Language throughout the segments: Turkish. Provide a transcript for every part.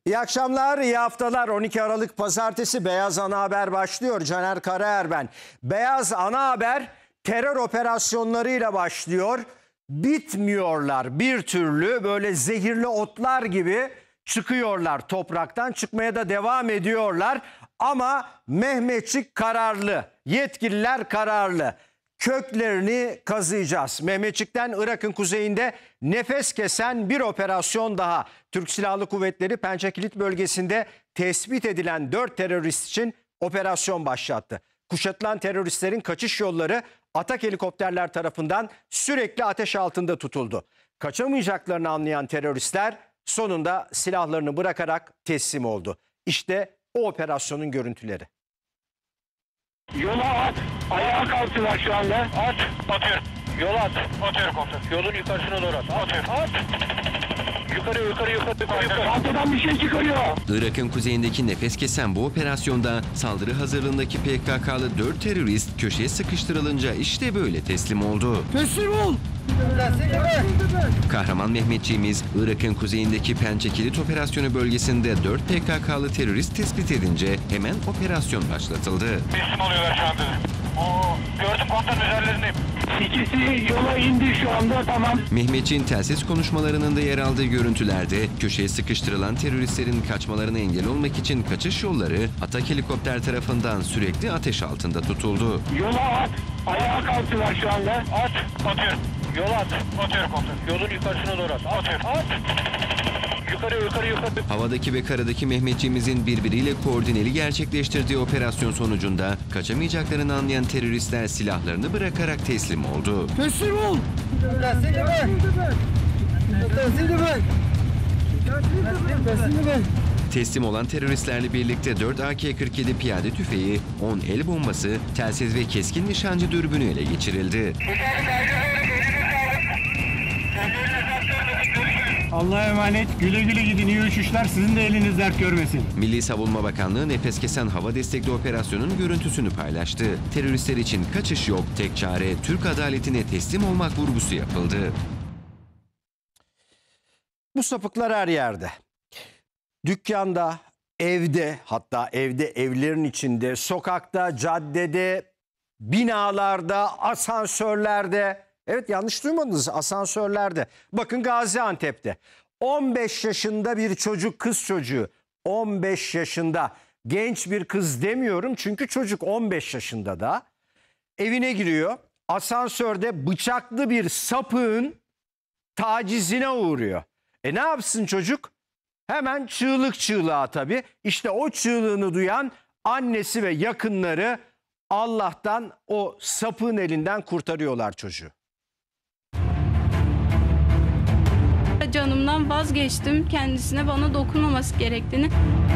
İyi akşamlar, iyi haftalar. 12 Aralık Pazartesi Beyaz Ana Haber başlıyor. Caner Karaer ben. Beyaz Ana Haber terör operasyonlarıyla başlıyor. Bitmiyorlar bir türlü, böyle zehirli otlar gibi çıkıyorlar topraktan. Çıkmaya da devam ediyorlar. Ama Mehmetçik kararlı, yetkililer kararlı. Köklerini kazıyacağız. Mehmetçik'ten Irak'ın kuzeyinde nefes kesen bir operasyon daha. Türk Silahlı Kuvvetleri Pençekilit bölgesinde tespit edilen 4 terörist için operasyon başlattı. Kuşatılan teröristlerin kaçış yolları atak helikopterler tarafından sürekli ateş altında tutuldu. Kaçamayacaklarını anlayan teröristler sonunda silahlarını bırakarak teslim oldu. İşte o operasyonun görüntüleri. Yola at. Ayağa kalktılar şu anda. At. Atıyorum. Yola at. Atıyorum komutanım. Yolun yukarısına doğru at. Atıyorum. At. Yukarı. Arkadan bir şey çıkarıyor. Irak'ın kuzeyindeki nefes kesen bu operasyonda saldırı hazırlığındaki PKK'lı 4 terörist köşeye sıkıştırılınca işte böyle teslim oldu. Teslim ol. Kahraman Mehmetçiğimiz Irak'ın kuzeyindeki Pençekilit operasyonu bölgesinde 4 PKK'lı terörist tespit edince hemen operasyon başlatıldı. Teslim oluyorlar şu anda. Gördüm komutanın üzerlerindeyim. İkisi yola indi şu anda, tamam. Mehmetçiğin telsiz konuşmalarının da yer aldığı görüntülerde köşeye sıkıştırılan teröristlerin kaçmalarına engel olmak için kaçış yolları atak helikopter tarafından sürekli ateş altında tutuldu. Yola at. Ayağa kalktılar şu anda. At. Atıyorum. Yola at. Atıyorum komutanım. Yolun yukarısına doğru at. Atıyorum. At. Yukarı. Havadaki ve karadaki Mehmetçiğimizin birbiriyle koordineli gerçekleştirdiği operasyon sonucunda kaçamayacaklarını anlayan teröristler silahlarını bırakarak teslim oldu. Teslim ol. Teslim olan teröristlerle birlikte 4 AK-47 piyade tüfeği, 10 el bombası, telsiz ve keskin nişancı dürbünü ele geçirildi. Allah'a emanet. Güle güle gidin. İyi uçuşlar. Sizin de eliniz dert görmesin. Milli Savunma Bakanlığı nefes kesen hava destekli operasyonun görüntüsünü paylaştı. Teröristler için kaçış yok, tek çare Türk adaletine teslim olmak vurgusu yapıldı. Bu sapıklar her yerde. Dükkanda, evde, hatta evde, evlerin içinde, sokakta, caddede, binalarda, asansörlerde. Evet, yanlış duymadınız, asansörlerde. Bakın Gaziantep'te 15 yaşında bir çocuk, kız çocuğu, 15 yaşında, genç bir kız demiyorum çünkü çocuk 15 yaşında da, evine giriyor. Asansörde bıçaklı bir sapığın tacizine uğruyor. Ne yapsın çocuk? Hemen çığlık çığlığa tabii. İşte o çığlığını duyan annesi ve yakınları Allah'tan o sapığın elinden kurtarıyorlar çocuğu. Canımdan vazgeçtim. Kendisine bana dokunmaması gerektiğini.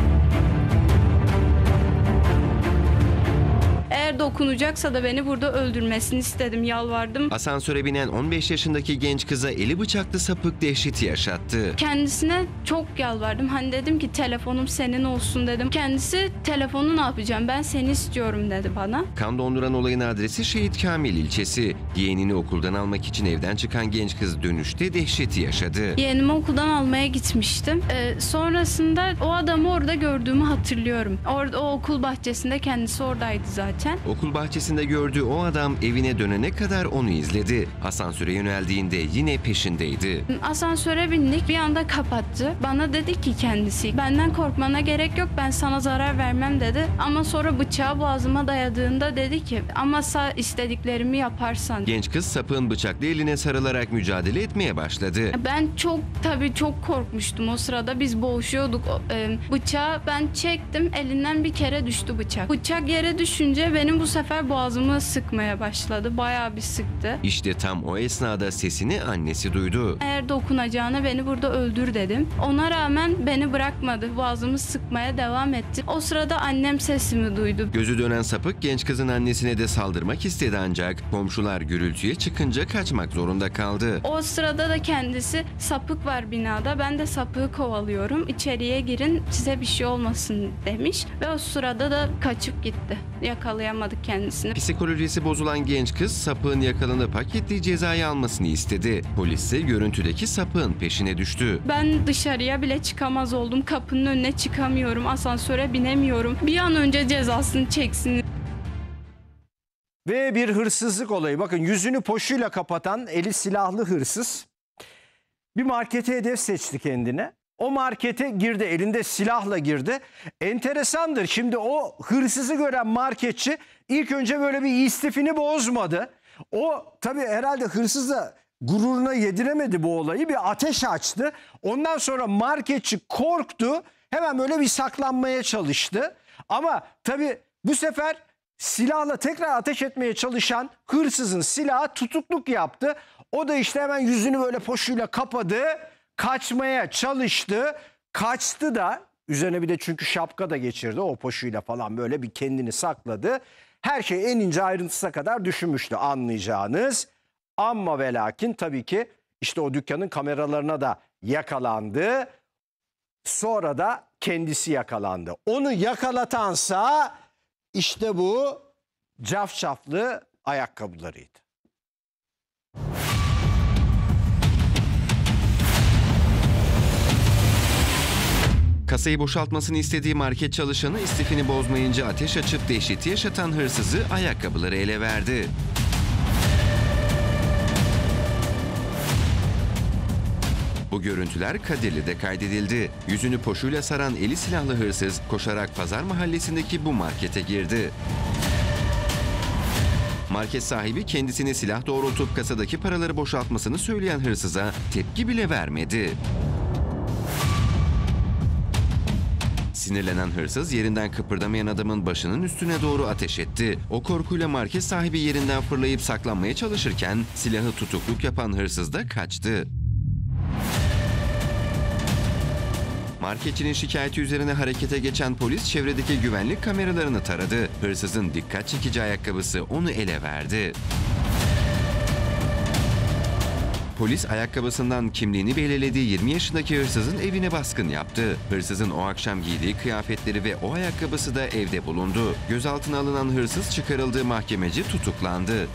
Eğer dokunacaksa da beni burada öldürmesini istedim, yalvardım. Asansöre binen 15 yaşındaki genç kıza eli bıçaklı sapık dehşeti yaşattı. Kendisine çok yalvardım. Hani dedim ki telefonum senin olsun dedim. Kendisi telefonu ne yapacağım, ben seni istiyorum dedi bana. Kan donduran olayın adresi Şehit Kamil ilçesi. Yeğenini okuldan almak için evden çıkan genç kız dönüşte dehşeti yaşadı. Yeğenimi okuldan almaya gitmiştim. Sonrasında o adamı orada gördüğümü hatırlıyorum. Orada o okul bahçesinde, kendisi oradaydı zaten. Okul bahçesinde gördüğü o adam evine dönene kadar onu izledi. Asansöre yöneldiğinde yine peşindeydi. Asansöre bindik, bir anda kapattı. Bana dedi ki kendisi, benden korkmana gerek yok, ben sana zarar vermem dedi. Ama sonra bıçağı boğazıma dayadığında dedi ki, ama istediklerimi yaparsan. Genç kız sapığın bıçaklı eline sarılarak mücadele etmeye başladı. Ben çok korkmuştum o sırada, biz boğuşuyorduk. Bıçağı ben çektim, elinden bir kere düştü bıçak. Bıçak yere düşünce benim bu sefer boğazımı sıkmaya başladı. Bayağı bir sıktı. İşte tam o esnada sesini annesi duydu. Eğer dokunacağına beni burada öldür dedim. Ona rağmen beni bırakmadı. Boğazımı sıkmaya devam etti. O sırada annem sesimi duydu. Gözü dönen sapık genç kızın annesine de saldırmak istedi ancak komşular gürültüye çıkınca kaçmak zorunda kaldı. O sırada da kendisi, sapık var binada, ben de sapığı kovalıyorum, İçeriye girin, size bir şey olmasın demiş ve o sırada da kaçıp gitti. Yakalayamadım. yakalayamadık kendisini. Psikolojisi bozulan genç kız sapığın yakalanıp hak ettiği cezayı almasını istedi. Polis ise görüntüdeki sapığın peşine düştü. Ben dışarıya bile çıkamaz oldum. Kapının önüne çıkamıyorum. Asansöre binemiyorum. Bir an önce cezasını çeksin. Ve bir hırsızlık olayı. Bakın yüzünü poşuyla kapatan eli silahlı hırsız bir markete hedef seçti kendine. O markete girdi, elinde silahla girdi. Enteresandır, şimdi o hırsızı gören marketçi ilk önce böyle bir istifini bozmadı. O tabii herhalde hırsız da gururuna yediremedi bu olayı, bir ateş açtı. Ondan sonra marketçi korktu, hemen böyle bir saklanmaya çalıştı. Ama tabii bu sefer silahla tekrar ateş etmeye çalışan hırsızın silahı tutukluk yaptı. O da işte hemen yüzünü böyle poşuyla kapadı. Kaçmaya çalıştı. Kaçtı da, üzerine bir de çünkü şapka da geçirdi. O poşuyla falan böyle bir kendini sakladı. Her şey en ince ayrıntısına kadar düşünmüştü, anlayacağınız. Ama ve lakin tabii ki işte o dükkanın kameralarına da yakalandı. Sonra da kendisi yakalandı. Onu yakalatansa işte bu cafcaflı ayakkabılarıydı. Kasayı boşaltmasını istediği market çalışanı istifini bozmayınca ateş açıp dehşeti yaşatan hırsızı ayakkabıları ele verdi. Bu görüntüler Kadirli'de kaydedildi. Yüzünü poşuyla saran eli silahlı hırsız koşarak Pazar Mahallesi'ndeki bu markete girdi. Market sahibi kendisine silah doğrultup kasadaki paraları boşaltmasını söyleyen hırsıza tepki bile vermedi. Sinirlenen hırsız yerinden kıpırdamayan adamın başının üstüne doğru ateş etti. O korkuyla market sahibi yerinden fırlayıp saklanmaya çalışırken silahı tutukluk yapan hırsız da kaçtı. Marketçinin şikayeti üzerine harekete geçen polis çevredeki güvenlik kameralarını taradı. Hırsızın dikkat çekici ayakkabısı onu ele verdi. Polis ayakkabısından kimliğini belirlediği 20 yaşındaki hırsızın evine baskın yaptı. Hırsızın o akşam giydiği kıyafetleri ve o ayakkabısı da evde bulundu. Gözaltına alınan hırsız çıkarıldığı mahkemece tutuklandı.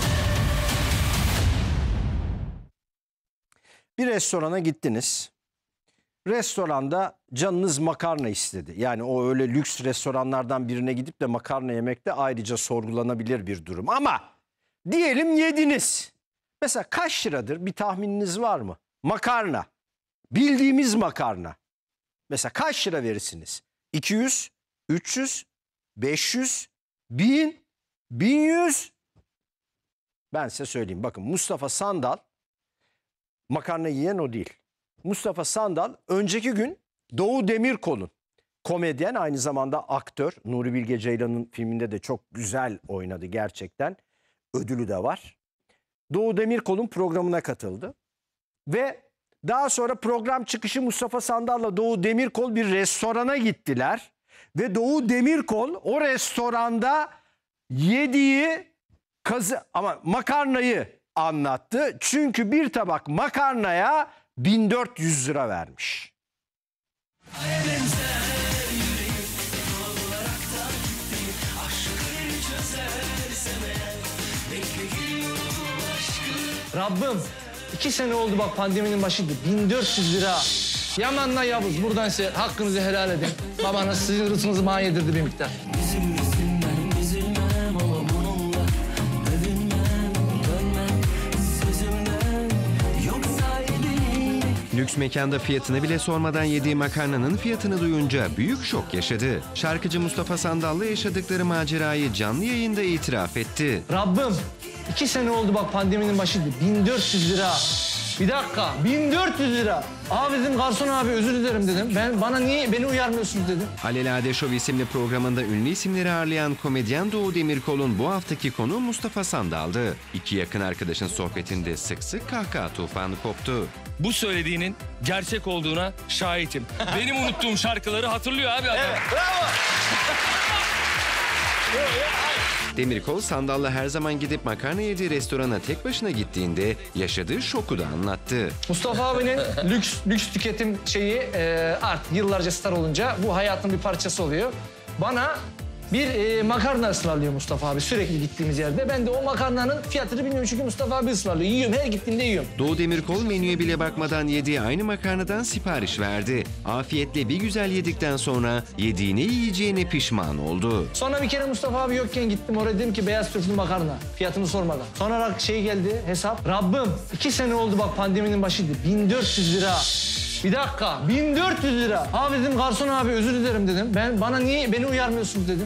Bir restorana gittiniz. Restoranda canınız makarna istedi. Yani o öyle lüks restoranlardan birine gidip de makarna yemek de ayrıca sorgulanabilir bir durum. Ama diyelim yediniz. Mesela kaç liradır, bir tahmininiz var mı? Makarna. Bildiğimiz makarna. Mesela kaç lira verirsiniz? 200, 300, 500, 1000, 1100. Ben size söyleyeyim. Bakın Mustafa Sandal, makarna yiyen o değil. Mustafa Sandal önceki gün Doğu Demirkol'un, komedyen, aynı zamanda aktör, Nuri Bilge Ceylan'ın filminde de çok güzel oynadı gerçekten. Ödülü de var. Doğu Demirkol'un programına katıldı. Ve daha sonra program çıkışı Mustafa Sandal'la Doğu Demirkol bir restorana gittiler. Ve Doğu Demirkol o restoranda yediği makarnayı anlattı. Çünkü bir tabak makarnaya 1400 lira vermiş. Rabbim 2 sene oldu bak, pandeminin başıydı. 1400 lira. Yaman'la Yavuz, buradan size hakkınızı helal edin. Babanız sizin rızkınızı bana yedirdi bir miktar. Lüks mekanda fiyatını bile sormadan yediği makarnanın fiyatını duyunca büyük şok yaşadı. Şarkıcı Mustafa Sandal'la yaşadıkları macerayı canlı yayında itiraf etti. Rabbim 2 sene oldu bak, pandeminin başıydı. 1400 lira. Bir dakika, 1400 lira. Abi dedim, garson abi özür dilerim dedim. Bana niye beni uyarmıyorsunuz dedim. Alelade Show isimli programında ünlü isimleri ağırlayan komedyen Doğu Demirkol'un bu haftaki konuğu Mustafa Sandal'dı. İki yakın arkadaşın sohbetinde sık sık kahkaha tufanı koptu. Bu söylediğinin gerçek olduğuna şahitim. Benim unuttuğum şarkıları hatırlıyor abi adam. Evet, bravo. Demirkol, Sandal'la her zaman gidip makarna yediği restorana tek başına gittiğinde yaşadığı şoku da anlattı. Mustafa abinin lüks tüketim şeyi artık yıllarca star olunca bu hayatın bir parçası oluyor. Bana Bir makarna ısmarlıyor Mustafa abi sürekli gittiğimiz yerde. Ben de o makarnanın fiyatını bilmiyorum çünkü Mustafa abi ısmarlıyor. Yiyorum, her gittiğimde yiyorum. Doğu Demirkol menüye bile bakmadan yediği aynı makarnadan sipariş verdi. Afiyetle bir güzel yedikten sonra yediğini yiyeceğine pişman oldu. Sonra bir kere Mustafa abi yokken gittim oraya, dedim ki beyaz soslu makarna. Fiyatını sormadan. Sonra şey geldi hesap. Rabbim 2 sene oldu bak pandeminin başıydı. 1400 lira. Bir dakika 1400 lira. Abi dedim garson abi özür dilerim dedim. Bana niye beni uyarmıyorsunuz dedim.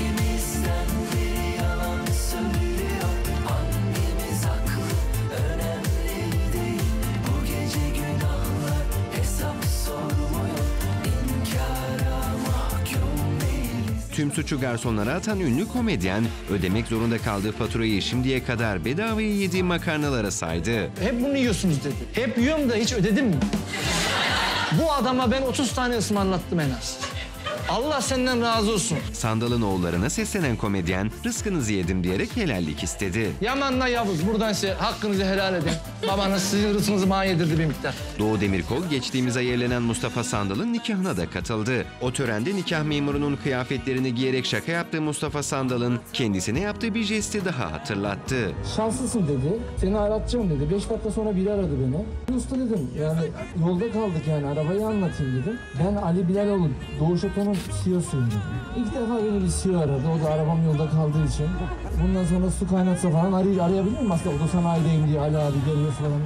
Tüm suçu garsonlara atan ünlü komedyen, ödemek zorunda kaldığı faturayı şimdiye kadar bedavaya yediği makarnalara saydı. Hep bunu yiyorsunuz dedi. Hep yiyorum da hiç ödedim mi? Bu adama ben 30 tane ısmarlattım en az. Allah senden razı olsun. Sandal'ın oğullarına seslenen komedyen, rızkınızı yedim diyerek helallik istedi. Yaman'la Yavuz buradan size hakkınızı helal edin. Babanız sizin rızkınızı bana yedirdi bir miktar. Doğu Demirkol geçtiğimiz ay evlenen Mustafa Sandal'ın nikahına da katıldı. O törende nikah memurunun kıyafetlerini giyerek şaka yaptığı Mustafa Sandal'ın kendisine yaptığı bir jesti daha hatırlattı. Şanslısın dedi. Seni aratacağım dedi. 5 dakika sonra biri aradı beni. Usta dedim yani yolda kaldık yani arabayı anlatayım dedim. Ben Ali Bilaloğlu Doğuş Oto'nun CEO'suyum dedim. İlk defa beni bir CEO aradı. O da arabam yolda kaldığı için. Bundan sonra su kaynatsa falan arayabilir miyim? Aslında o da sanayideyim diye Ali abi geliyor falan.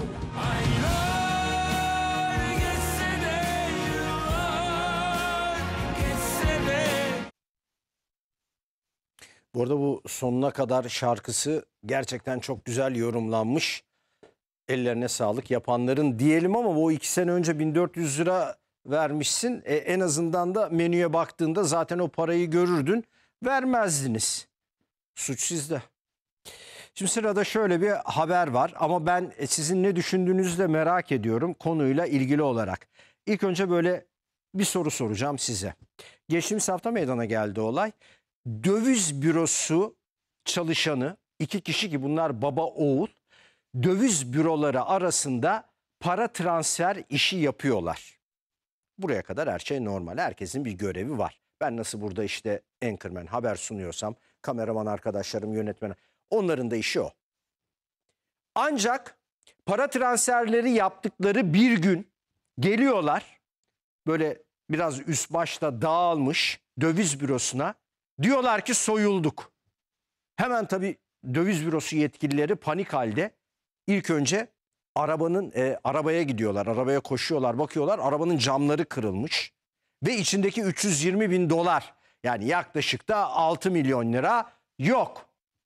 Bu arada bu sonuna kadar şarkısı gerçekten çok güzel yorumlanmış. Ellerine sağlık yapanların diyelim ama bu 2 sene önce 1400 lira vermişsin. En azından da menüye baktığında zaten o parayı görürdün. Vermezdiniz. Suç sizde. Şimdi sırada şöyle bir haber var ama ben sizin ne düşündüğünüzü de merak ediyorum konuyla ilgili olarak. İlk önce böyle bir soru soracağım size. Geçtiğimiz hafta meydana geldi olay. Döviz bürosu çalışanı 2 kişi ki bunlar baba oğul döviz büroları arasında para transfer işi yapıyorlar. Buraya kadar her şey normal. Herkesin bir görevi var. Ben nasıl burada işte anchorman haber sunuyorsam kameraman arkadaşlarım yönetmen onların da işi o. Ancak para transferleri yaptıkları bir gün geliyorlar böyle biraz üst başta dağılmış döviz bürosuna. Diyorlar ki soyulduk. Hemen tabii döviz bürosu yetkilileri panik halde ilk önce arabaya gidiyorlar. Arabaya koşuyorlar, bakıyorlar arabanın camları kırılmış. Ve içindeki 320 bin dolar yani yaklaşık da 6 milyon lira yok.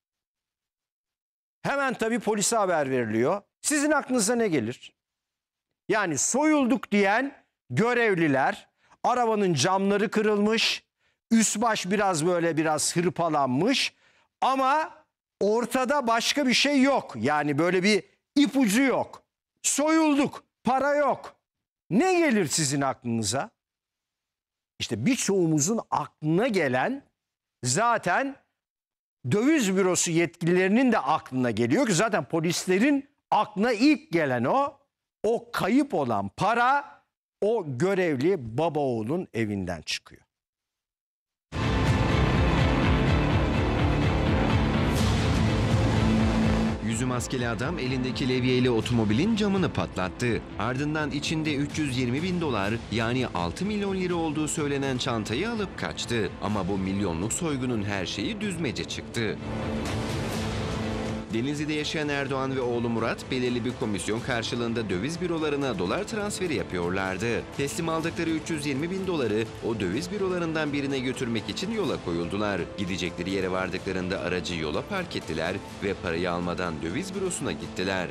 Hemen tabii polise haber veriliyor. Sizin aklınıza ne gelir? Yani soyulduk diyen görevliler arabanın camları kırılmış. Üst baş biraz hırpalanmış ama ortada başka bir şey yok. Yani böyle bir ipucu yok. Soyulduk, para yok. Ne gelir sizin aklınıza? İşte birçoğumuzun aklına gelen zaten döviz bürosu yetkililerinin de aklına geliyor ki zaten polislerin aklına ilk gelen o kayıp olan para o görevli baba oğulun evinden çıkıyor. Yüzü maskeli adam elindeki levyeyle otomobilin camını patlattı. Ardından içinde 320 bin dolar yani 6 milyon lira olduğu söylenen çantayı alıp kaçtı. Ama bu milyonluk soygunun her şeyi düzmece çıktı. Denizli'de yaşayan Erdoğan ve oğlu Murat belirli bir komisyon karşılığında döviz bürolarına dolar transferi yapıyorlardı. Teslim aldıkları 320 bin doları o döviz bürolarından birine götürmek için yola koyuldular. Gidecekleri yere vardıklarında aracı yola park ettiler ve parayı almadan döviz bürosuna gittiler.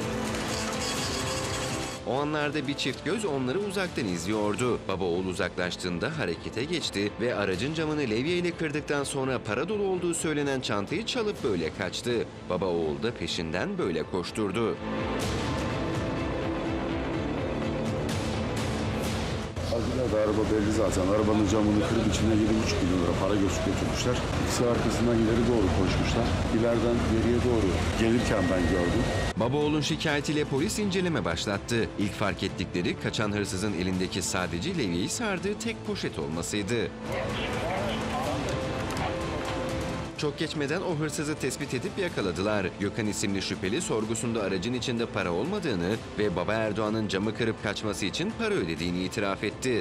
O anlarda bir çift göz onları uzaktan izliyordu. Baba oğul uzaklaştığında harekete geçti ve aracın camını levyeyle kırdıktan sonra para dolu olduğu söylenen çantayı çalıp böyle kaçtı. Baba oğul da peşinden böyle koşturdu. Arkada araba belli zaten. Arabanın camını kırıp içine 7,5 milyon lira para götürmüşler. İkisi arkasından ileri doğru koşmuşlar. İleriden geriye doğru gelirken ben gördüm. Baba oğlun şikayetiyle polis inceleme başlattı. İlk fark ettikleri kaçan hırsızın elindeki sadece levyeyi sardığı tek poşet olmasıydı. Çok geçmeden o hırsızı tespit edip yakaladılar. Gökhan isimli şüpheli sorgusunda aracın içinde para olmadığını ve baba Erdoğan'ın camı kırıp kaçması için para ödediğini itiraf etti.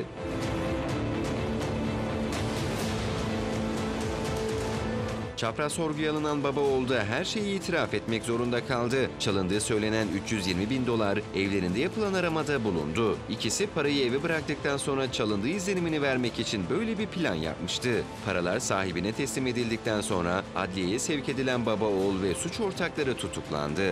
Çapraz sorguya alınan baba oğlu da her şeyi itiraf etmek zorunda kaldı. Çalındığı söylenen 320 bin dolar evlerinde yapılan aramada bulundu. İkisi parayı eve bıraktıktan sonra çalındığı izlenimini vermek için böyle bir plan yapmıştı. Paralar sahibine teslim edildikten sonra adliyeye sevk edilen baba oğul ve suç ortakları tutuklandı.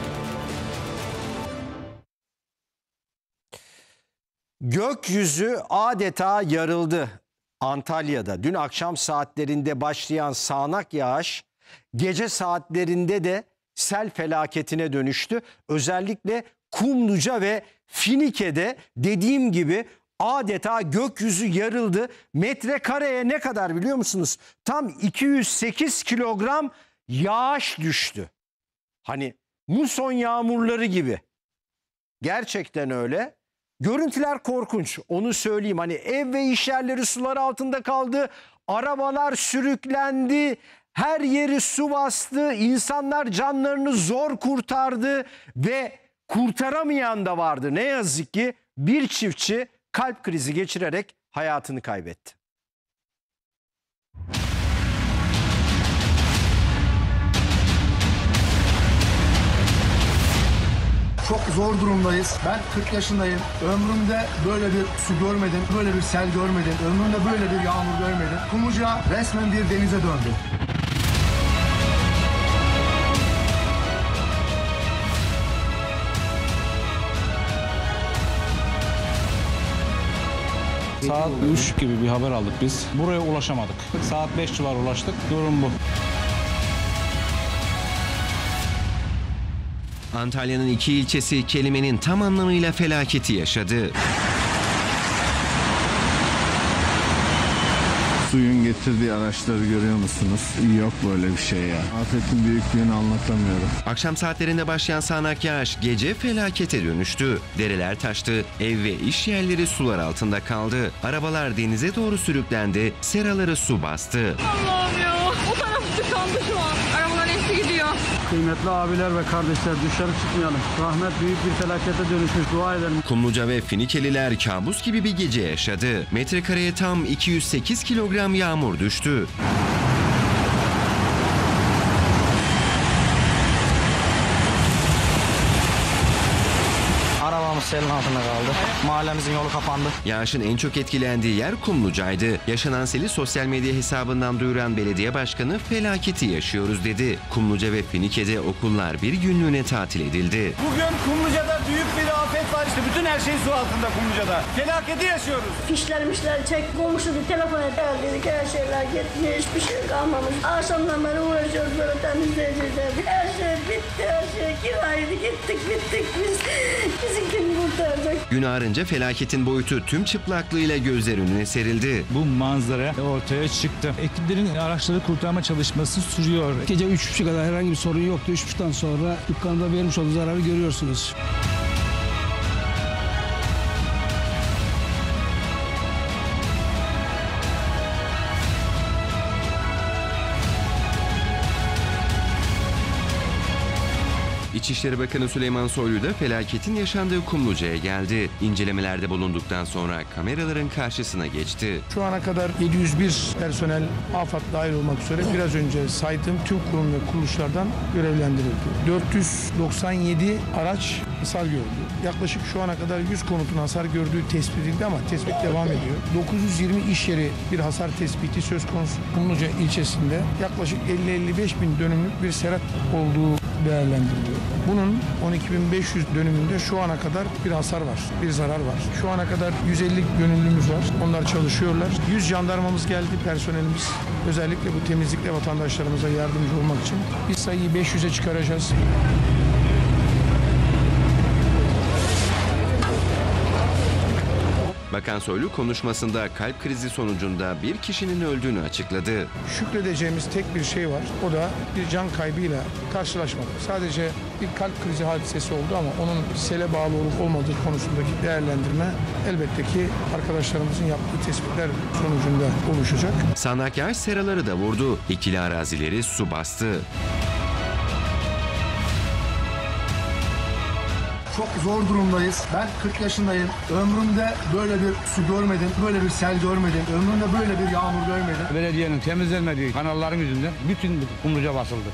Gökyüzü adeta yarıldı. Antalya'da dün akşam saatlerinde başlayan sağanak yağış gece saatlerinde de sel felaketine dönüştü. Özellikle Kumluca ve Finike'de dediğim gibi adeta gökyüzü yarıldı. Metrekareye ne kadar biliyor musunuz? Tam 208 kilogram yağış düştü. Hani muson yağmurları gibi. Gerçekten öyle. Görüntüler korkunç, onu söyleyeyim. Hani ev ve iş yerleri sular altında kaldı, arabalar sürüklendi, her yeri su bastı, insanlar canlarını zor kurtardı ve kurtaramayan da vardı. Ne yazık ki bir çiftçi kalp krizi geçirerek hayatını kaybetti. Çok zor durumdayız. Ben 40 yaşındayım. Ömrümde böyle bir su görmedim, böyle bir sel görmedim. Ömrümde böyle bir yağmur görmedim. Kumluca resmen bir denize döndü. Saat 3 gibi bir haber aldık biz. Buraya ulaşamadık. Saat 5 civarı ulaştık. Durum bu. Antalya'nın 2 ilçesi kelimenin tam anlamıyla felaketi yaşadı. Suyun getirdiği araçları görüyor musunuz? Yok böyle bir şey ya. Afetin büyüklüğünü anlatamıyorum. Akşam saatlerinde başlayan sağanak yağış gece felakete dönüştü. Dereler taştı, ev ve iş yerleri sular altında kaldı. Arabalar denize doğru sürüklendi, seraları su bastı. Allah'ım ya, o taraf tıkandı şu an. Arabalar hepsi gidiyor. Kıymetli abiler ve kardeşler, dışarı çıkmayalım. Rahmet büyük bir felakete dönüşmüş, dua edelim. Kumluca ve Finikeliler kabus gibi bir gece yaşadı. Metrekareye tam 208 kilogram yağmur düştü. Arabamız selin altında kaldı. Mahallemizin yolu kapandı. Yağışın en çok etkilendiği yer Kumluca'ydı. Yaşanan seli sosyal medya hesabından duyuran belediye başkanı felaketi yaşıyoruz dedi. Kumluca ve Finike'de okullar bir günlüğüne tatil edildi. Bugün Kumluca'da büyük bir afet var işte. Bütün her şey su altında Kumluca'da. Felaketi yaşıyoruz. Fişlermişler, çek, komşuluk, telefon dedik, her şeyler gitmiş, bir şey kalmamış. Akşamdan beri uğraşıyoruz böyle temizleyeceğiz. Her şey bitti, her şey kiraydı, gittik, bittik biz. Bizi kim kurtaracak? Gün ağarınca felaketin boyutu tüm çıplaklığıyla gözler önüne serildi. Bu manzara ortaya çıktı. Ekiplerin araçları kurtarma çalışması sürüyor. Gece 3.30'a kadar herhangi bir sorun yoktu. 3.30'dan sonra dükkanda vermiş olduğu zararı görüyorsunuz. İçişleri Bakanı Süleyman Soylu da felaketin yaşandığı Kumluca'ya geldi. İncelemelerde bulunduktan sonra kameraların karşısına geçti. Şu ana kadar 701 personel AFAD dahil olmak üzere biraz önce saydığım tüm kurum ve kuruluşlardan görevlendirildi. 497 araç hasar gördü. Yaklaşık şu ana kadar 100 konutun hasar gördüğü tespit edildi ama tespit devam ediyor. 920 iş yeri bir hasar tespiti söz konusu. Kumluca ilçesinde yaklaşık 50-55 bin dönümlük bir serat olduğu değerlendiriliyor. Bunun 12.500 dönümünde şu ana kadar bir hasar var, bir zarar var. Şu ana kadar 150 gönüllümüz var. Onlar çalışıyorlar. 100 jandarmamız geldi, personelimiz. Özellikle bu temizlikle vatandaşlarımıza yardımcı olmak için biz sayıyı 500'e çıkaracağız. Bakan Soylu konuşmasında kalp krizi sonucunda bir kişinin öldüğünü açıkladı. Şükredeceğimiz tek bir şey var. O da bir can kaybıyla karşılaşmadık. Sadece bir kalp krizi hadisesi oldu ama onun sele bağlı olup olmadığı konusundaki değerlendirme elbette ki arkadaşlarımızın yaptığı tespitler sonucunda oluşacak. Sağnak yağış seraları da vurdu. İkili arazileri su bastı. Çok zor durumdayız. Ben 40 yaşındayım. Ömrümde böyle bir su görmedim, böyle bir sel görmedim. Ömrümde böyle bir yağmur görmedim. Belediyenin temizlenmediği kanalların yüzünden bütün Kumluca basıldı.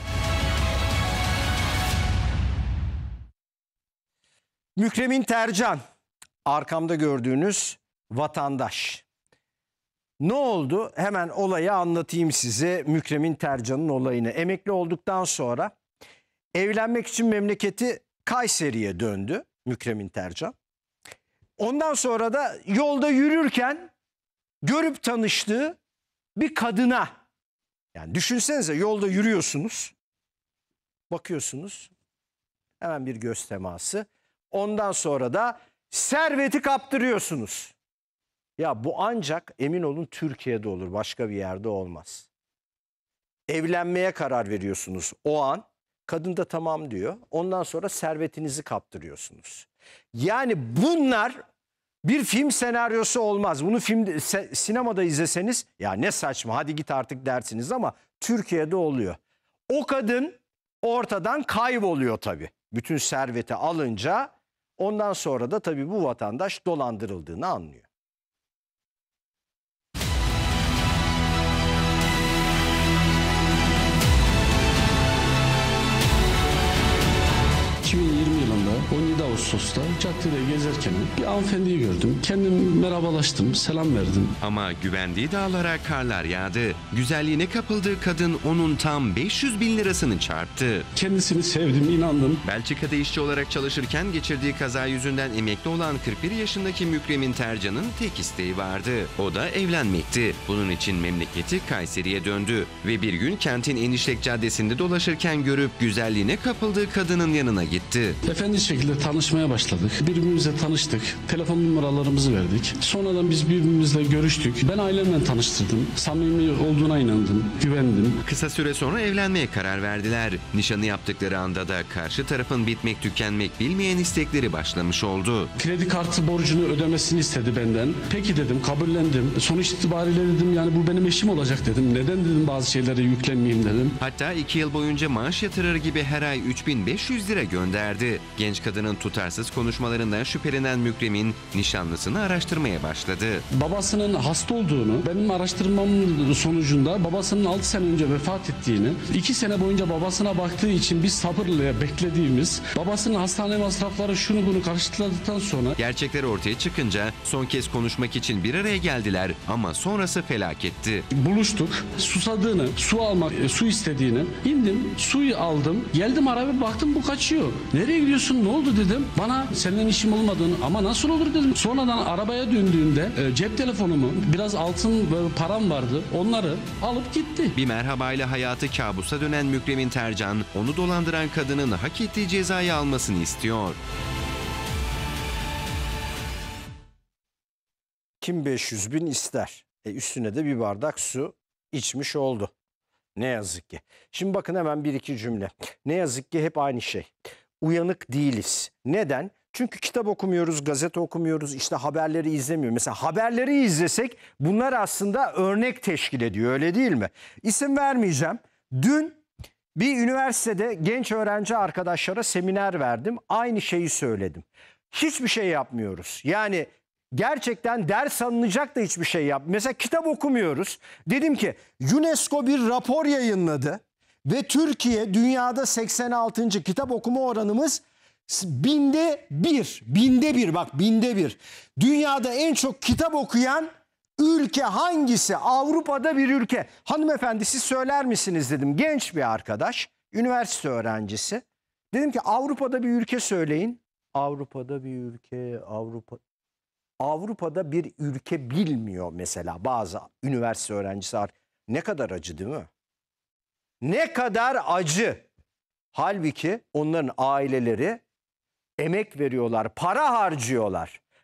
Mükremin Tercan, arkamda gördüğünüz vatandaş. Ne oldu? Hemen olayı anlatayım size. Mükremin Tercan'ın olayını. Emekli olduktan sonra evlenmek için memleketi Kayseri'ye döndü Mükremin Tercan. Ondan sonra da yolda yürürken görüp tanıştığı bir kadına, yani düşünsenize yolda yürüyorsunuz, bakıyorsunuz, hemen bir göz teması, ondan sonra da serveti kaptırıyorsunuz. Ya bu ancak emin olun Türkiye'de olur, başka bir yerde olmaz. Evlenmeye karar veriyorsunuz o an. Kadın da tamam diyor. Ondan sonra servetinizi kaptırıyorsunuz. Yani bunlar bir film senaryosu olmaz. Bunu sinemada izleseniz ya ne saçma hadi git artık dersiniz ama Türkiye'de oluyor. O kadın ortadan kayboluyor tabii. Bütün serveti alınca ondan sonra da tabii bu vatandaş dolandırıldığını anlıyor. ...2020 yılında 17 Ağustos'ta caddede gezerken bir hanımefendiyi gördüm. Kendim merhabalaştım, selam verdim. Ama güvendiği dağlara karlar yağdı. Güzelliğine kapıldığı kadın onun tam 500 bin lirasını çarptı. Kendisini sevdim, inandım. Belçika'da işçi olarak çalışırken geçirdiği kaza yüzünden emekli olan 41 yaşındaki Mükremin Tercan'ın tek isteği vardı. O da evlenmekti. Bunun için memleketi Kayseri'ye döndü. Ve bir gün kentin Enişlek Caddesi'nde dolaşırken görüp güzelliğine kapıldığı kadının yanına gitti. Efendi şekilde tanışmaya başladık. Birbirimizle tanıştık. Telefon numaralarımızı verdik. Sonradan biz birbirimizle görüştük. Ben ailemle tanıştırdım. Samimi olduğuna inandım, güvendim. Kısa süre sonra evlenmeye karar verdiler. Nişanı yaptıkları anda da karşı tarafın bitmek tükenmek bilmeyen istekleri başlamış oldu. Kredi kartı borcunu ödemesini istedi benden. Peki dedim, kabullendim. Sonuç itibariyle dedim yani bu benim eşim olacak dedim. Neden dedim bazı şeylere yüklenmeyeyim dedim. Hatta 2 yıl boyunca maaş yatırır gibi her ay 3500 lira gönderdi. Genç kadının tutarsız konuşmalarından şüphelenen Mükremin nişanlısını araştırmaya başladı. Babasının hasta olduğunu, benim araştırmam sonucunda babasının 6 sene önce vefat ettiğini, 2 sene boyunca babasına baktığı için biz sabırla beklediğimiz, babasının hastane masrafları şunu bunu karşıladıktan sonra... Gerçekler ortaya çıkınca son kez konuşmak için bir araya geldiler ama sonrası felaketti. Buluştuk, susadığını, su istediğini, indim, suyu aldım, geldim arabaya baktım bu kaçıyor. Nereye gidiyorsun, ne oldu dedim. Bana seninle işim olmadığını, ama nasıl olur dedim. Sonradan arabaya döndüğümde cep telefonumu, biraz altın param vardı, onları alıp gitti. Bir merhabayla hayatı kabusa dönen Mükremin Tercan, onu dolandıran kadının hak ettiği cezayı almasını istiyor. Kim 500 bin ister? Üstüne de bir bardak su içmiş oldu. Ne yazık ki. Şimdi bakın hemen bir iki cümle. Ne yazık ki hep aynı şey. Uyanık değiliz. Neden? Çünkü kitap okumuyoruz, gazete okumuyoruz, işte haberleri izlemiyoruz. Mesela haberleri izlesek bunlar aslında örnek teşkil ediyor, öyle değil mi? İsim vermeyeceğim. Dün bir üniversitede genç öğrenci arkadaşlara seminer verdim. Aynı şeyi söyledim. Hiçbir şey yapmıyoruz. Yani gerçekten ders alınacak da hiçbir şey yap. Mesela kitap okumuyoruz. Dedim ki UNESCO bir rapor yayınladı ve Türkiye dünyada 86. kitap okuma oranımız binde bir, bak binde bir. Dünyada en çok kitap okuyan ülke hangisi? Avrupa'da bir ülke. Hanımefendi siz söyler misiniz dedim. Genç bir arkadaş, üniversite öğrencisi. Dedim ki Avrupa'da bir ülke söyleyin. Avrupa'da bir ülke, Avrupa'da bir ülke bilmiyor mesela bazı üniversite öğrencisi. Ne kadar acı değil mi? Ne kadar acı. Halbuki onların aileleri emek veriyorlar, para harcıyorlar.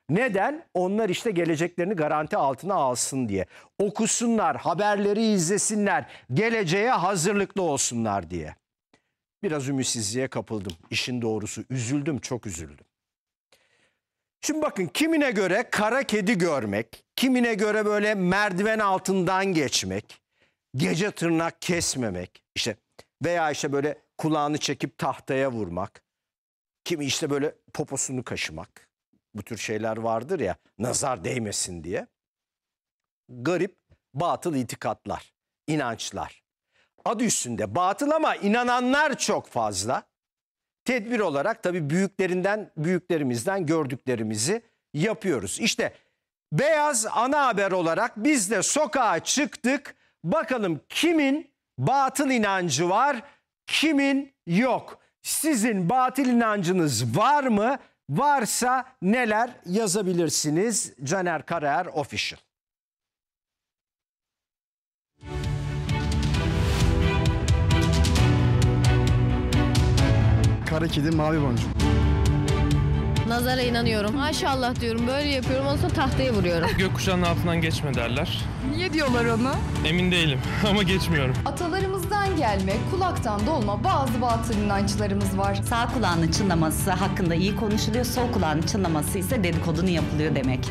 Neden? Onlar işte geleceklerini garanti altına alsın diye. Okusunlar, haberleri izlesinler, geleceğe hazırlıklı olsunlar diye. Biraz ümitsizliğe kapıldım. İşin doğrusu üzüldüm, çok üzüldüm. Şimdi bakın, kimine göre kara kedi görmek, kimine göre böyle merdiven altından geçmek, gece tırnak kesmemek, işte veya işte böyle kulağını çekip tahtaya vurmak, kimi işte böyle poposunu kaşımak. Bu tür şeyler vardır ya, nazar değmesin diye. Garip, batıl itikatlar, inançlar. Adı üstünde batıl ama inananlar çok fazla. Tedbir olarak tabii büyüklerimizden gördüklerimizi yapıyoruz. İşte Beyaz Ana Haber olarak biz de sokağa çıktık. Bakalım kimin batıl inancı var, kimin yok. Sizin batıl inancınız var mı? Varsa neler yazabilirsiniz? Caner Karaer Official. Kara kedi, mavi boncuk. Nazara inanıyorum. Maşallah diyorum, böyle yapıyorum, ondan sonra tahtaya vuruyorum. Gökkuşağının altından geçme derler. Niye diyorlar onu? Emin değilim ama geçmiyorum. Atalarımızdan gelme, kulaktan dolma bazı batıl inançlarımız var. Sağ kulağının çınlaması hakkında iyi konuşuluyor, sol kulağının çınlaması ise dedikodunu yapılıyor demek.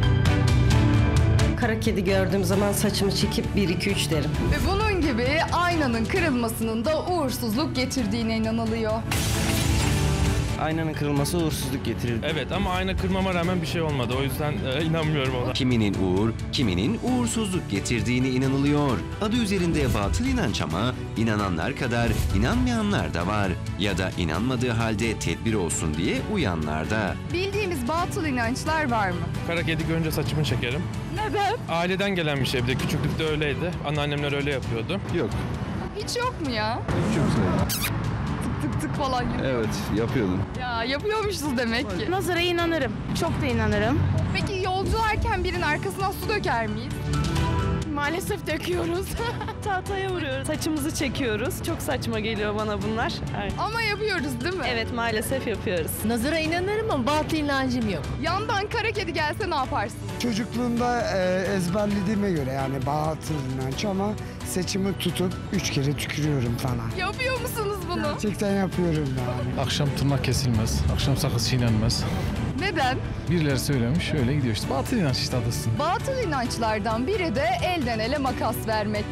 Kara kedi gördüğüm zaman saçımı çekip 1-2-3 derim. Ve bunun gibi aynanın kırılmasının da uğursuzluk getirdiğine inanılıyor. Aynanın kırılması uğursuzluk getirir. Evet ama ayna kırmama rağmen bir şey olmadı. O yüzden inanmıyorum ona. Kiminin uğur, kiminin uğursuzluk getirdiğine inanılıyor. Adı üzerinde batıl inanç ama inananlar kadar inanmayanlar da var. Ya da inanmadığı halde tedbir olsun diye uyanlar da. Bildiğimiz batıl inançlar var mı? Kara kedi görünce saçımı çekerim. Neden? Aileden gelen bir şey, bir de küçüklükte öyleydi. Anneannemler öyle yapıyordu. Yok. Hiç yok mu ya? Çok güzel. Tık tık falan yapıyor. Evet, yapıyordum. Ya yapıyormuşuz demek ki. Nazara inanırım. Çok da inanırım. Peki yolcularken birinin arkasına su döker miyiz? Maalesef döküyoruz. Tahtaya vuruyoruz. Saçımızı çekiyoruz. Çok saçma geliyor bana bunlar. Evet. Ama yapıyoruz değil mi? Evet, maalesef yapıyoruz. Nazara inanırım ama batıl inancım yok. Yandan kara kedi gelse ne yaparsın? Çocukluğumda ezberlediğime göre yani batıl inanç ama saçımı tutup 3 kere tükürüyorum falan. Yapıyor musunuz bunu? Gerçekten yapıyorum yani. Akşam tırnak kesilmez, akşam sakız çiğnenmez. Neden? Birileri söylemiş, öyle gidiyor işte. Batıl inanç işte adısın. Batıl inançlardan biri de elden ele makas vermek.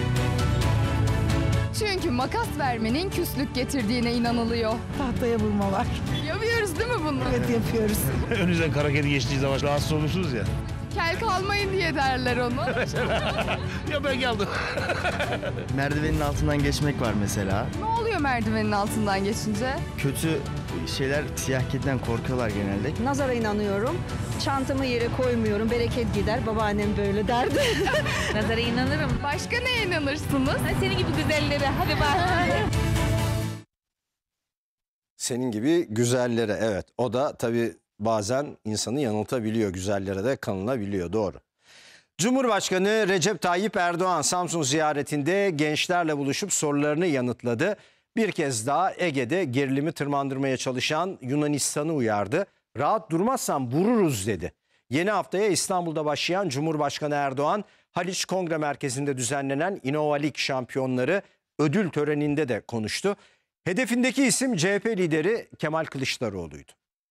Çünkü makas vermenin küslük getirdiğine inanılıyor. Tahtaya vurmalar. Yapıyoruz değil mi bunu? Evet, yapıyoruz. Önünüzden kara kedi geçtiği zaman rahatsız olursunuz ya. Kel kalmayın diye derler onu. Ya ben geldim. Merdivenin altından geçmek var mesela. Ne oluyor merdivenin altından geçince? Kötü şeyler, siyah kediden korkuyorlar genelde. Nazara inanıyorum. Çantamı yere koymuyorum. Bereket gider. Babaannem böyle derdi. Nazara inanırım. Başka neye inanırsınız? Senin gibi güzellere. Hadi bak. Senin gibi güzellere, evet. O da tabii bazen insanı yanıltabiliyor, güzellere de kanılabiliyor, doğru. Cumhurbaşkanı Recep Tayyip Erdoğan Samsun ziyaretinde gençlerle buluşup sorularını yanıtladı. Bir kez daha Ege'de gerilimi tırmandırmaya çalışan Yunanistan'ı uyardı. Rahat durmazsan vururuz dedi. Yeni haftaya İstanbul'da başlayan Cumhurbaşkanı Erdoğan, Haliç Kongre Merkezi'nde düzenlenen Innova Lig şampiyonları ödül töreninde de konuştu. Hedefindeki isim CHP lideri Kemal Kılıçdaroğlu'ydu.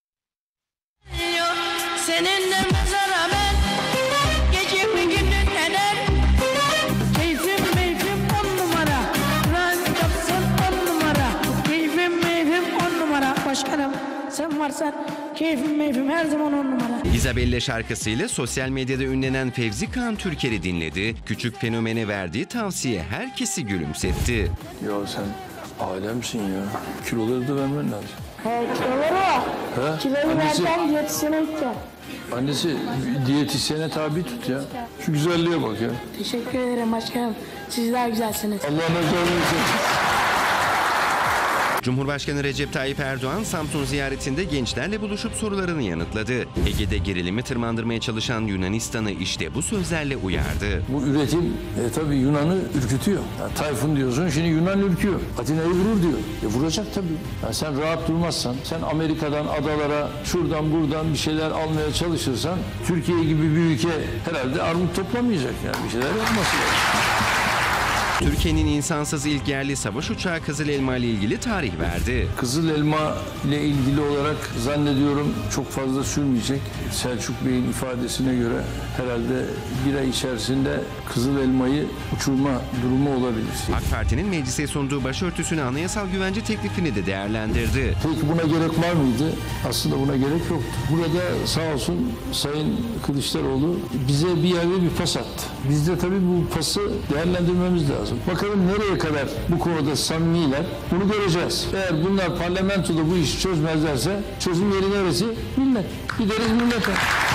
Seninle mezara ben gecemi gündüz eder. Keyfim meyfim 10 numara. Rahat yapsın 10 numara. Keyfim meyfim 10 numara. Başkanım sen varsan keyfim meyfim her zaman 10 numara. Isabelle şarkısıyla sosyal medyada ünlenen Fevzi Kağan Türker'i dinledi. Küçük fenomene verdiği tavsiye herkesi gülümsetti. Ya sen alemsin ya. Kiloları da vermen lazım. Kiloları var. He? Kiloları verden diyetisyene gideceğim. Annesi diyetisyene tabi tut ya. Şu güzelliğe bak ya. Teşekkür ederim başkanım. Siz daha güzelsiniz. Allah nazarını etsin. Cumhurbaşkanı Recep Tayyip Erdoğan Samsun ziyaretinde gençlerle buluşup sorularını yanıtladı. Ege'de gerilimi tırmandırmaya çalışan Yunanistan'ı işte bu sözlerle uyardı. Bu üretim tabii Yunan'ı ürkütüyor. Yani Tayfun diyorsun, şimdi Yunan ürküyor. Atina'yı vurur diyor. Vuracak tabii. Yani sen rahat durmazsan, sen Amerika'dan adalara şuradan buradan bir şeyler almaya çalışırsan Türkiye gibi bir ülke herhalde armut toplamayacak. Yani bir şeyler yapması lazım. Türkiye'nin insansız ilk yerli savaş uçağı Kızıl Elma ile ilgili tarih verdi. Kızıl Elma ile ilgili olarak zannediyorum çok fazla sürmeyecek. Selçuk Bey'in ifadesine göre herhalde bir ay içerisinde Kızıl Elma'yı uçurma durumu olabilir. AK Parti'nin meclise sunduğu başörtüsüne anayasal güvence teklifini de değerlendirdi. Peki buna gerek var mıydı? Aslında buna gerek yoktu. Burada sağ olsun Sayın Kılıçdaroğlu bize bir yerde bir pas attı. Biz de tabii bu pası değerlendirmemiz lazım. Bakalım nereye kadar bu konuda samimiler, bunu göreceğiz. Eğer bunlar parlamentoda bu işi çözmezlerse çözüm yeri neresi? Millet. Gideriz millete.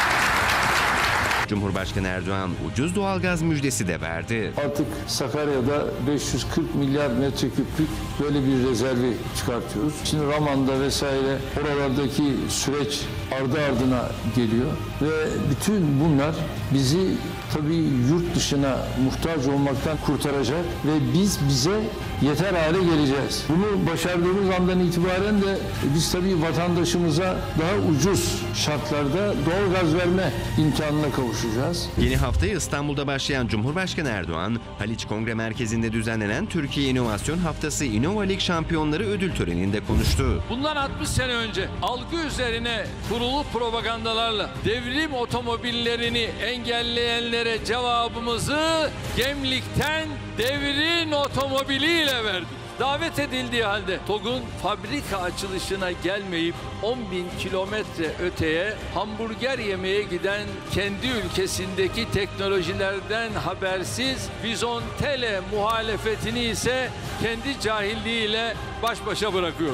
Cumhurbaşkanı Erdoğan ucuz doğalgaz müjdesi de verdi. Artık Sakarya'da 540 milyar metreküplük böyle bir rezervi çıkartıyoruz. Şimdi Raman'da vesaire oralardaki süreç ardı ardına geliyor ve bütün bunlar bizi tabii yurt dışına muhtaç olmaktan kurtaracak ve bize yeter hale geleceğiz. Bunu başardığımız andan itibaren de biz tabii vatandaşımıza daha ucuz şartlarda doğalgaz verme imkanına kavuşacağız. Yeni haftaya İstanbul'da başlayan Cumhurbaşkanı Erdoğan, Haliç Kongre Merkezi'nde düzenlenen Türkiye İnovasyon Haftası Innova Lig şampiyonları ödül töreninde konuştu. Bundan 60 sene önce algı üzerine kurulu propagandalarla devrim otomobillerini engelleyenlere cevabımızı Gemlik'ten devrin otomobiliyle verdik. Davet edildiği halde TOG'un fabrika açılışına gelmeyip 10.000 kilometre öteye hamburger yemeye giden kendi ülkesindeki teknolojilerden habersiz Vizontele muhalefetini ise kendi cahilliğiyle baş başa bırakıyor.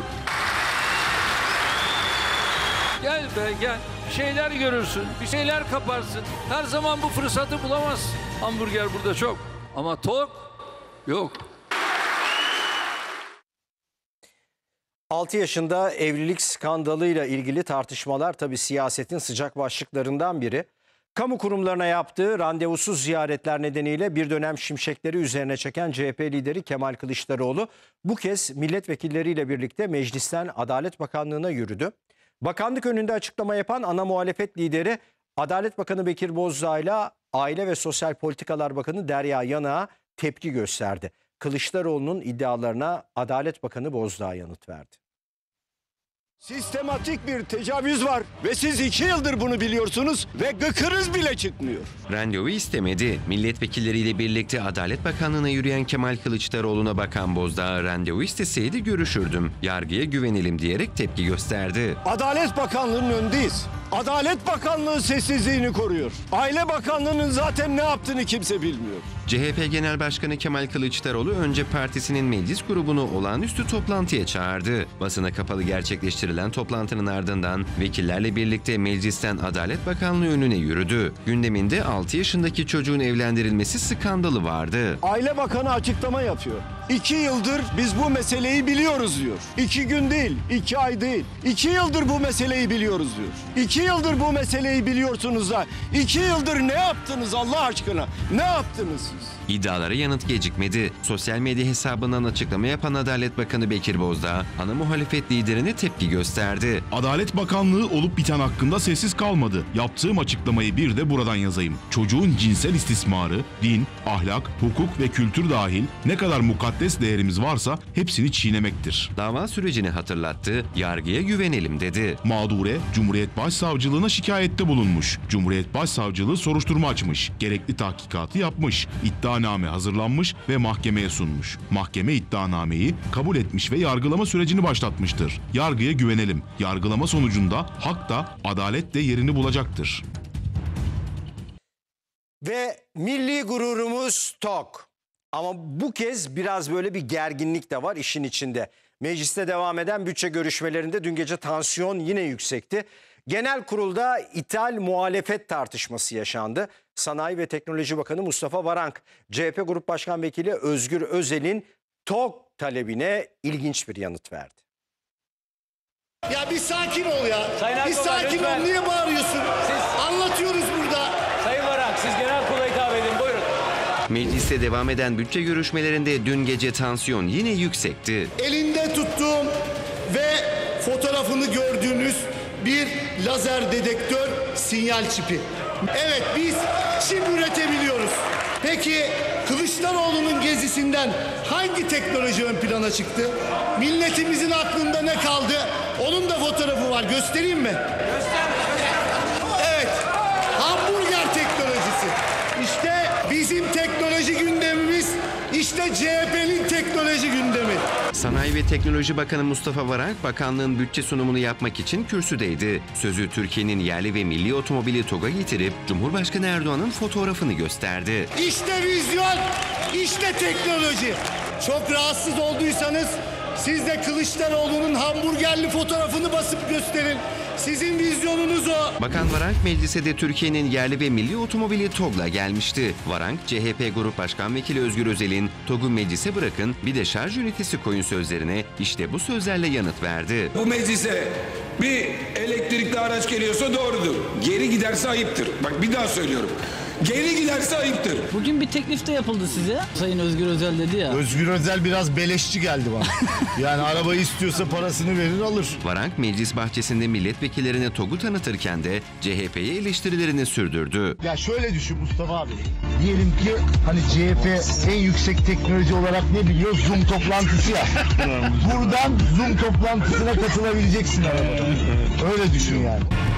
Gel be gel. Bir şeyler görürsün, bir şeyler kaparsın. Her zaman bu fırsatı bulamazsın. Hamburger burada çok ama TOG yok. 6 yaşında evlilik skandalıyla ilgili tartışmalar tabii siyasetin sıcak başlıklarından biri. Kamu kurumlarına yaptığı randevusuz ziyaretler nedeniyle bir dönem şimşekleri üzerine çeken CHP lideri Kemal Kılıçdaroğlu bu kez milletvekilleriyle birlikte meclisten Adalet Bakanlığı'na yürüdü. Bakanlık önünde açıklama yapan ana muhalefet lideri Adalet Bakanı Bekir Bozdağ ile Aile ve Sosyal Politikalar Bakanı Derya Yanık'a tepki gösterdi. Kılıçdaroğlu'nun iddialarına Adalet Bakanı Bozdağ yanıt verdi. Sistematik bir tecavüz var ve siz 2 yıldır bunu biliyorsunuz ve gıkınız bile çıkmıyor. Randevu istemedi. Milletvekilleriyle birlikte Adalet Bakanlığı'na yürüyen Kemal Kılıçdaroğlu'na bakan Bozdağ randevu isteseydi görüşürdüm. Yargıya güvenelim diyerek tepki gösterdi. Adalet Bakanlığı'nın önündeyiz. Adalet Bakanlığı sessizliğini koruyor. Aile Bakanlığı'nın zaten ne yaptığını kimse bilmiyor. CHP Genel Başkanı Kemal Kılıçdaroğlu önce partisinin meclis grubunu olağanüstü toplantıya çağırdı. Basına kapalı gerçekleştirilen toplantının ardından vekillerle birlikte meclisten Adalet Bakanlığı önüne yürüdü. Gündeminde 6 yaşındaki çocuğun evlendirilmesi skandalı vardı. Aile Bakanı açıklama yapıyor. 2 yıldır biz bu meseleyi biliyoruz diyor. 2 gün değil, 2 ay değil. 2 yıldır bu meseleyi biliyoruz diyor. 2 yıldır bu meseleyi biliyorsunuz da 2 yıldır ne yaptınız Allah aşkına? Ne yaptınız siz? İddialara yanıt gecikmedi. Sosyal medya hesabından açıklama yapan Adalet Bakanı Bekir Bozdağ, ana muhalefet liderine tepki gösterdi. Adalet Bakanlığı olup biten hakkında sessiz kalmadı. Yaptığım açıklamayı bir de buradan yazayım. Çocuğun cinsel istismarı, din, ahlak, hukuk ve kültür dahil ne kadar mukaddes değerimiz varsa hepsini çiğnemektir. Dava sürecini hatırlattı, yargıya güvenelim dedi. Mağdure, Cumhuriyet Başsavcılığına şikayette bulunmuş. Cumhuriyet Başsavcılığı soruşturma açmış. Gerekli tahkikatı yapmış. İddianame hazırlanmış ve mahkemeye sunmuş. Mahkeme iddianameyi kabul etmiş ve yargılama sürecini başlatmıştır. Yargıya güvenelim. Yargılama sonucunda hak da adalet de yerini bulacaktır. Ve milli gururumuz TOG. Ama bu kez biraz böyle bir gerginlik de var işin içinde. Mecliste devam eden bütçe görüşmelerinde dün gece tansiyon yine yüksekti. Genel kurulda ithal muhalefet tartışması yaşandı. Sanayi ve Teknoloji Bakanı Mustafa Varank, CHP Grup Başkan Vekili Özgür Özel'in TOG talebine ilginç bir yanıt verdi. Ya bir sakin ol ya. Sayın Bir Akdoğan, sakin lütfen. ol. Niye bağırıyorsun? Anlatıyoruz burada. Sayın Varank siz genel kurula hitap edin. Buyurun. Mecliste devam eden bütçe görüşmelerinde dün gece tansiyon yine yüksekti. Elinde tuttuğum ve fotoğrafını gördüğünüz bir lazer dedektör sinyal çipi. Evet, biz çip üretebiliyoruz. Peki Kılıçdaroğlu'nun gezisinden hangi teknoloji ön plana çıktı? Milletimizin aklında ne kaldı? Onun da fotoğrafı var. Göstereyim mi? Evet. Hamburger teknolojisi. İşte bizim teknoloji gündemimiz, işte CHP'nin teknoloji gündemi. Sanayi ve Teknoloji Bakanı Mustafa Varank, bakanlığın bütçe sunumunu yapmak için kürsüdeydi. Sözü Türkiye'nin yerli ve milli otomobili TOG'a getirip Cumhurbaşkanı Erdoğan'ın fotoğrafını gösterdi. İşte vizyon, işte teknoloji. Çok rahatsız olduysanız siz de Kılıçdaroğlu'nun hamburgerli fotoğrafını basıp gösterin. Sizin vizyonunuz o. Bakan Varank meclise de Türkiye'nin yerli ve milli otomobili TOG'la gelmişti. Varank, CHP Grup Başkan Vekili Özgür Özel'in TOG'u meclise bırakın bir de şarj ünitesi koyun sözlerine işte bu sözlerle yanıt verdi. Bu meclise bir elektrikli araç geliyorsa doğrudur. Geri giderse ayıptır. Bak bir daha söylüyorum. Geri giderse ayıptır. Bugün bir teklif de yapıldı size. Sayın Özgür Özel dedi ya. Özgür Özel biraz beleşçi geldi bana. Yani arabayı istiyorsa parasını verir alır. Varank meclis bahçesinde milletvekillerine TOG'u tanıtırken de CHP'ye eleştirilerini sürdürdü. Ya şöyle düşün Mustafa abi. Diyelim ki hani CHP en yüksek teknoloji olarak ne biliyor? Zoom toplantısı ya. Buradan Zoom toplantısına katılabileceksin arabada. Öyle düşün yani.